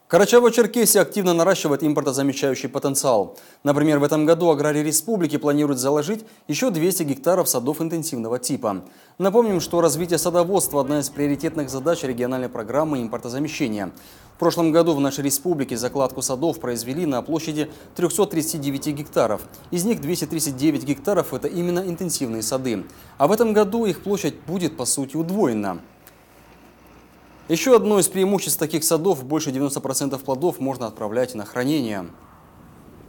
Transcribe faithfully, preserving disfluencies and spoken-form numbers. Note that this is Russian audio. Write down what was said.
Карачаево-Черкесия активно наращивает импортозамещающий потенциал. Например, в этом году аграрии республики планируют заложить еще двести гектаров садов интенсивного типа. Напомним, что развитие садоводства – одна из приоритетных задач региональной программы импортозамещения. В прошлом году в нашей республике закладку садов произвели на площади трёхсот тридцати девяти гектаров. Из них двести тридцать девять гектаров – это именно интенсивные сады. А в этом году их площадь будет, по сути, удвоена. Еще одно из преимуществ таких садов – больше девяноста процентов плодов можно отправлять на хранение.